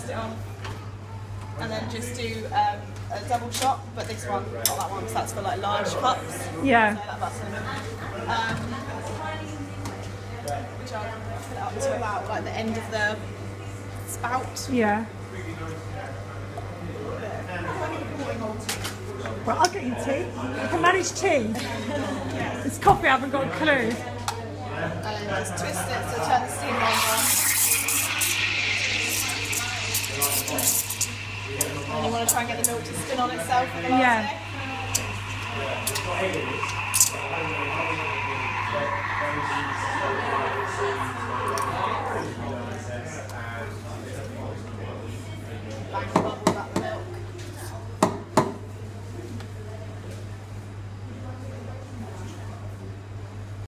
it on, and then just do a double shot, but this one, not that one, because that's for like large cups. Yeah. So that's cinnamon. Which I'll put it up to about like the end of the spout. Yeah. Well, I'll get you tea. I can manage tea. It's coffee, I haven't got a clue. And then just twist it to turn the steam on. And you want to try and get the milk to spin on itself for the last bit.